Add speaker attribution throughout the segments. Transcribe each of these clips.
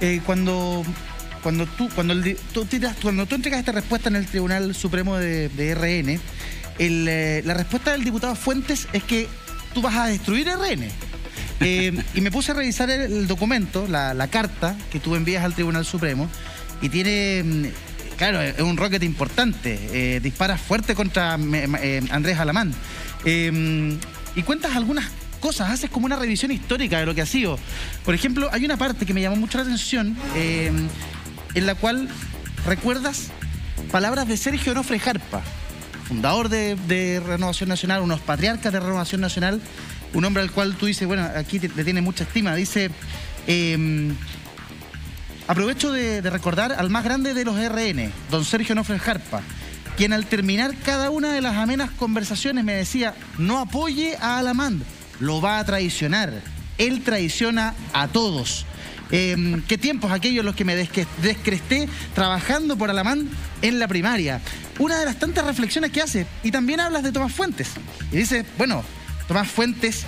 Speaker 1: Cuando tú entregas esta respuesta en el Tribunal Supremo de RN, la respuesta del diputado Fuentes es que tú vas a destruir RN. Y me puse a revisar el documento, la carta que tú envías al Tribunal Supremo, y tiene, claro, es un rocket importante, dispara fuerte contra Andrés Alamán. Y cuentas algunas cosas, haces como una revisión histórica de lo que ha sido. Por ejemplo, hay una parte que me llamó mucho la atención, en la cual recuerdas palabras de Sergio Onofre Jarpa, fundador de Renovación Nacional, unos patriarcas de Renovación Nacional, un hombre al cual tú dices, bueno, aquí le tienes mucha estima. Dice, aprovecho de recordar al más grande de los RN, don Sergio Onofre Jarpa, quien al terminar cada una de las amenas conversaciones me decía, no apoye a Alamán, lo va a traicionar, él traiciona a todos. ¿Qué tiempos aquellos los que me descresté trabajando por Alamán en la primaria? Una de las tantas reflexiones que hace. Y también hablas de Tomás Fuentes. Y dice, bueno, Tomás Fuentes...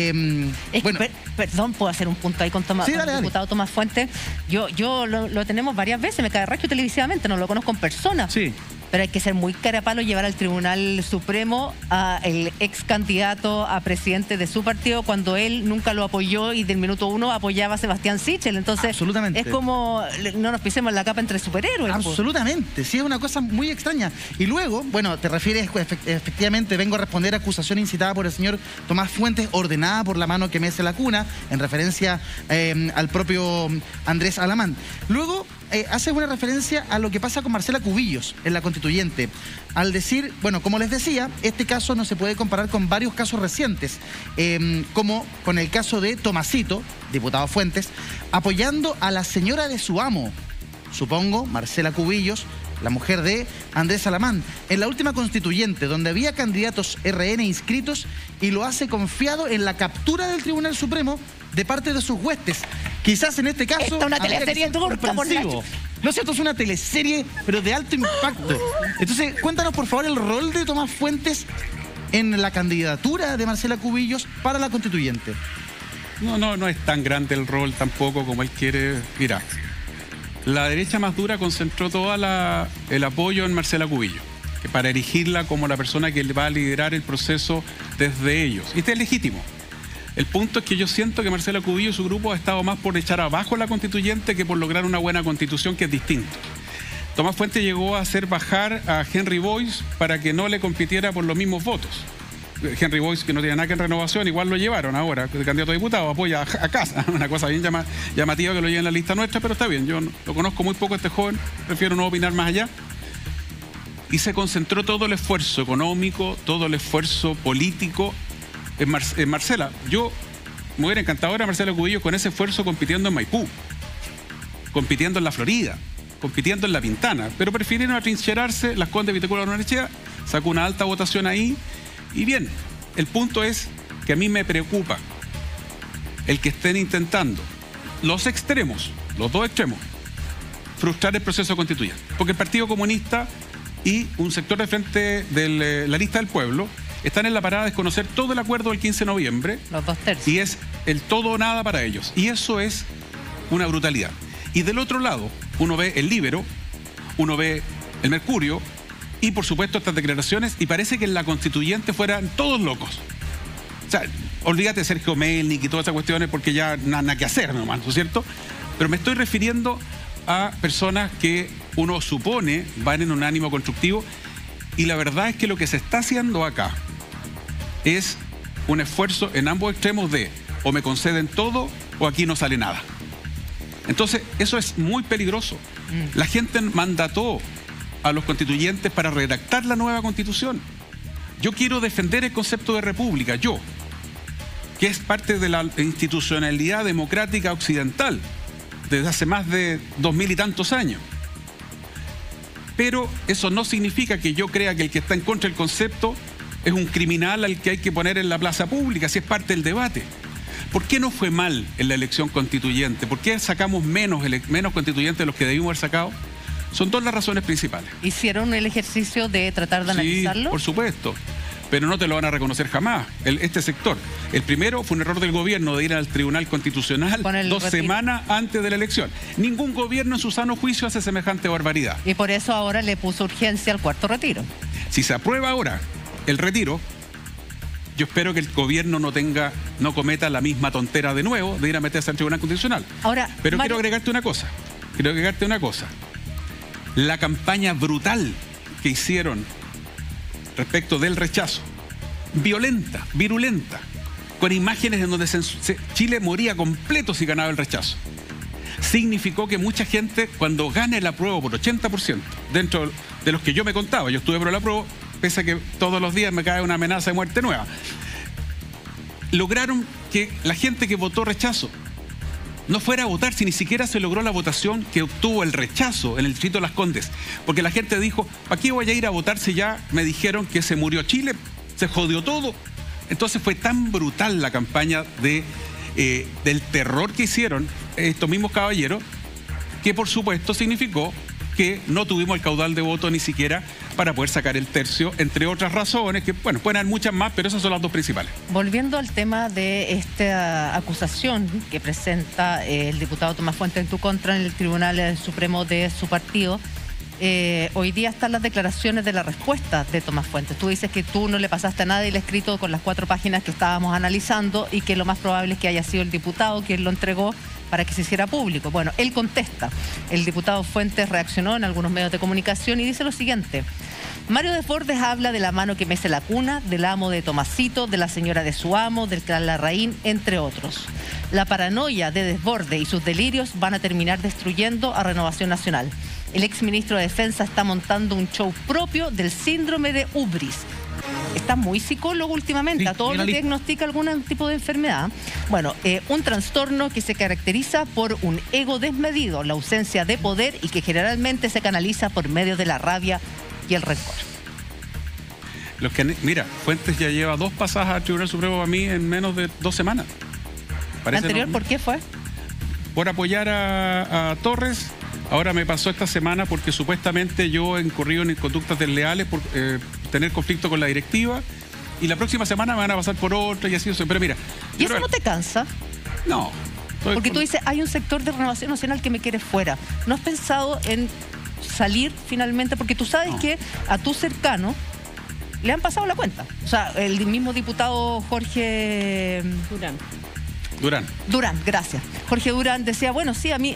Speaker 2: Perdón, ¿puedo hacer un punto ahí con Tomás,
Speaker 1: sí,
Speaker 2: con el diputado Tomás Fuentes? Yo lo tenemos varias veces, me cae regio televisivamente, no lo conozco en persona.
Speaker 1: Sí.
Speaker 2: Pero hay que ser muy carapalo llevar al Tribunal Supremo al ex candidato a presidente de su partido cuando él nunca lo apoyó y del minuto uno apoyaba a Sebastián Sichel. Entonces,
Speaker 1: absolutamente.
Speaker 2: Es como no nos pisemos la capa entre superhéroes.
Speaker 1: Absolutamente, sí, es una cosa muy extraña. Y luego, bueno, te refieres, efectivamente, vengo a responder a acusación incitada por el señor Tomás Fuentes, ordenada por la mano que mece la cuna, en referencia al propio Andrés Alamán. Luego, hace una referencia a lo que pasa con Marcela Cubillos en la Constituyente, al decir, bueno, como les decía, este caso no se puede comparar con varios casos recientes, como con el caso de Tomasito, diputado Fuentes, apoyando a la señora de su amo, supongo, Marcela Cubillos, la mujer de Andrés Alamán, en la última Constituyente, donde había candidatos RN inscritos, y lo hace confiado en la captura del Tribunal Supremo de parte de sus huestes. Quizás en este caso...
Speaker 2: Esta es una teleserie turca, por Nacho.
Speaker 1: No sé, esto es una teleserie, pero de alto impacto. Entonces, cuéntanos por favor el rol de Tomás Fuentes en la candidatura de Marcela Cubillos para la Constituyente.
Speaker 3: No es tan grande el rol tampoco como él quiere. Mira, la derecha más dura concentró todo el apoyo en Marcela Cubillos, que para erigirla como la persona que va a liderar el proceso desde ellos. Y este es legítimo. El punto es que yo siento que Marcela Cubillos y su grupo ha estado más por echar abajo la Constituyente que por lograr una buena Constitución, que es distinto. Tomás Fuentes llegó a hacer bajar a Henry Boyce para que no le compitiera por los mismos votos. Henry Boyce, que no tiene nada que en Renovación, igual lo llevaron ahora, el candidato a diputado, apoya a casa, una cosa bien llamativa que lo lleve en la lista nuestra, pero está bien, yo lo conozco muy poco a este joven, prefiero no opinar más allá. Y se concentró todo el esfuerzo económico, todo el esfuerzo político en Marcela. Yo me hubiera encantado ver a Marcela Cubillos con ese esfuerzo compitiendo en Maipú, compitiendo en la Florida, compitiendo en La Pintana, pero prefirieron atrincherarse. Las Condes de Vitacura Barnechea sacó una alta votación ahí. Y bien, el punto es que a mí me preocupa el que estén intentando los extremos, los dos extremos, frustrar el proceso constituyente. Porque el Partido Comunista y un sector de frente de la lista del pueblo están en la parada de desconocer todo el acuerdo del 15 de noviembre.
Speaker 2: Los 2/3.
Speaker 3: Y es el todo o nada para ellos. Y eso es una brutalidad. Y del otro lado, uno ve el Líbero, uno ve el Mercurio, y por supuesto estas declaraciones, y parece que en la Constituyente fueran todos locos. O sea, olvídate de Sergio Melnik y todas esas cuestiones, porque ya nada que hacer nomás, ¿no es cierto? Pero me estoy refiriendo a personas que uno supone van en un ánimo constructivo, y la verdad es que lo que se está haciendo acá es un esfuerzo en ambos extremos de o me conceden todo o aquí no sale nada. Entonces, eso es muy peligroso. La gente mandató a los constituyentes para redactar la nueva Constitución. Yo quiero defender el concepto de república, yo, que es parte de la institucionalidad democrática occidental desde hace más de 2000 y tantos años. Pero eso no significa que yo crea que el que está en contra del concepto es un criminal al que hay que poner en la plaza pública, si es parte del debate. ¿Por qué no fue mal en la elección constituyente? ¿Por qué sacamos menos constituyentes de los que debimos haber sacado? Son dos las razones principales.
Speaker 2: ¿Hicieron el ejercicio de tratar de analizarlo?
Speaker 3: Sí, por supuesto. pero no te lo van a reconocer jamás, este sector. El primero fue un error del gobierno de ir al Tribunal Constitucional 2 semanas antes de la elección. Ningún gobierno en su sano juicio hace semejante barbaridad.
Speaker 2: Y por eso ahora le puso urgencia al cuarto retiro.
Speaker 3: Si se aprueba ahora el retiro, yo espero que el gobierno no cometa la misma tontera de nuevo de ir a meterse al Tribunal Constitucional.
Speaker 2: Ahora,
Speaker 3: pero quiero agregarte una cosa. La campaña brutal que hicieron respecto del rechazo, violenta, virulenta, con imágenes en donde Chile moría completo si ganaba el rechazo, significó que mucha gente, cuando gane el apruebo por 80%, dentro de los que yo me contaba, yo estuve por el apruebo, pese a que todos los días me cae una amenaza de muerte nueva, lograron que la gente que votó rechazo no fuera a votar, si ni siquiera se logró la votación que obtuvo el rechazo en el distrito de Las Condes. Porque la gente dijo, ¿para qué voy a ir a votar si ya me dijeron que se murió Chile, se jodió todo? Entonces fue tan brutal la campaña del terror que hicieron estos mismos caballeros, que por supuesto significó que no tuvimos el caudal de voto ni siquiera para poder sacar el tercio, entre otras razones, que bueno, pueden haber muchas más, pero esas son las dos principales.
Speaker 2: Volviendo al tema de esta acusación que presenta el diputado Tomás Fuentes en tu contra en el Tribunal Supremo de su partido, hoy día están las declaraciones de la respuesta de Tomás Fuentes. Tú dices que tú no le pasaste a nadie el escrito con las 4 páginas que estábamos analizando y que lo más probable es que haya sido el diputado quien lo entregó para que se hiciera público. Bueno, él contesta. El diputado Fuentes reaccionó en algunos medios de comunicación y dice lo siguiente: Mario Desbordes habla de la mano que mece la cuna, del amo de Tomasito, de la señora de su amo, del clan Larraín, entre otros. La paranoia de Desbordes y sus delirios van a terminar destruyendo a Renovación Nacional. El exministro de Defensa está montando un show propio del síndrome de Ubris. Está muy psicólogo últimamente, sí, a todo lo que diagnostica algún tipo de enfermedad. Bueno, un trastorno que se caracteriza por un ego desmedido, la ausencia de poder y que generalmente se canaliza por medio de la rabia y el rencor.
Speaker 3: Mira, Fuentes ya lleva 2 pasajes al Tribunal Supremo para mí en menos de 2 semanas.
Speaker 2: ¿La anterior por qué fue?
Speaker 3: Por apoyar a Torres. Ahora me pasó esta semana porque supuestamente yo he incurrido en conductas desleales por tener conflicto con la directiva, y la próxima semana me van a pasar por otra y así. Pero mira...
Speaker 2: ¿Y eso no te cansa?
Speaker 3: No.
Speaker 2: Porque tú dices, hay un sector de Renovación Nacional que me quiere fuera. ¿No has pensado en salir finalmente? Porque tú sabes que a tu cercano le han pasado la cuenta. O sea, el mismo diputado Jorge Durán, gracias. Jorge Durán decía, bueno, sí, a mí...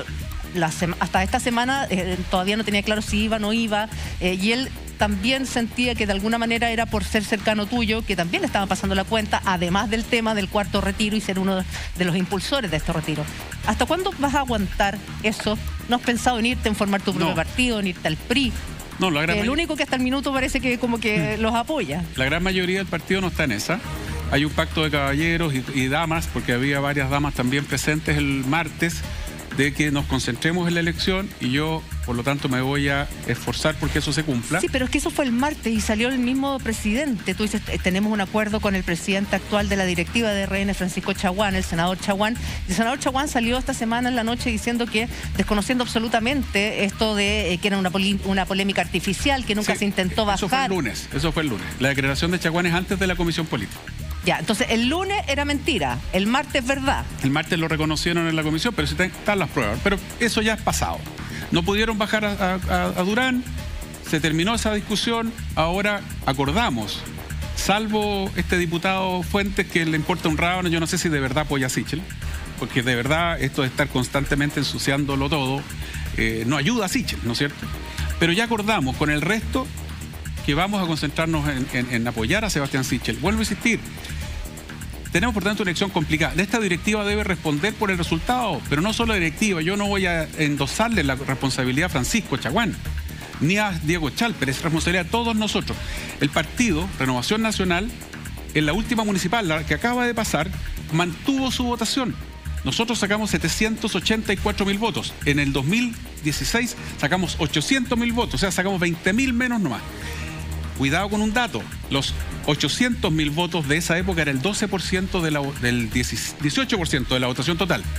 Speaker 2: hasta esta semana todavía no tenía claro si iba o no iba, y él también sentía que de alguna manera era por ser cercano tuyo, que también le estaban pasando la cuenta, además del tema del cuarto retiro y ser uno de los impulsores de este retiro. ¿Hasta cuándo vas a aguantar eso? ¿No has pensado en irte a formar tu propio partido, en irte al PRI?
Speaker 3: No,
Speaker 2: el único que hasta el minuto parece que como que los apoya.
Speaker 3: La gran mayoría del partido no está en esa. Hay un pacto de caballeros y damas, porque había varias damas también presentes el martes, de que nos concentremos en la elección, y yo, por lo tanto, me voy a esforzar porque eso se cumpla.
Speaker 2: Sí, pero es que eso fue el martes y salió el mismo presidente. Tú dices, tenemos un acuerdo con el presidente actual de la directiva de RN, Francisco Chaguán, el senador Chaguán. El senador Chaguán salió esta semana en la noche diciendo que, desconociendo absolutamente esto de que era una polémica artificial, que nunca se intentó bajar.
Speaker 3: Eso fue el lunes. La declaración de Chaguán es antes de la comisión política.
Speaker 2: Ya, entonces el lunes era mentira, el martes es verdad.
Speaker 3: El martes lo reconocieron en la comisión, pero sí están las pruebas. Pero eso ya es pasado. No pudieron bajar a Durán, se terminó esa discusión, ahora acordamos, salvo este diputado Fuentes que le importa un rábano, yo no sé si de verdad apoya a Sichel, porque de verdad esto de estar constantemente ensuciándolo todo no ayuda a Sichel, ¿no es cierto? Pero ya acordamos con el resto que vamos a concentrarnos en apoyar a Sebastián Sichel. Vuelvo a insistir. Tenemos, por tanto, una elección complicada. Esta directiva debe responder por el resultado, pero no solo la directiva. Yo no voy a endosarle la responsabilidad a Francisco Chaguán, ni a Diego Chalper, es responsabilidad de todos nosotros. El partido, Renovación Nacional, en la última municipal, la que acaba de pasar, mantuvo su votación. Nosotros sacamos 784.000 votos. En el 2016 sacamos 800.000 votos, o sea, sacamos 20.000 menos nomás. Cuidado con un dato, los 800.000 votos de esa época era el 12% del 18% de la votación total.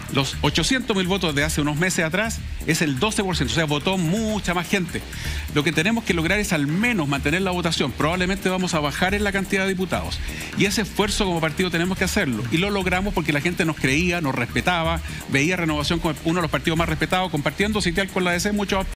Speaker 3: Los 800.000 votos de hace unos meses atrás es el 12%, o sea, votó mucha más gente. Lo que tenemos que lograr es al menos mantener la votación. Probablemente vamos a bajar en la cantidad de diputados. Y ese esfuerzo como partido tenemos que hacerlo. Y lo logramos porque la gente nos creía, nos respetaba, veía Renovación como uno de los partidos más respetados, compartiendo sitial con la DC muchos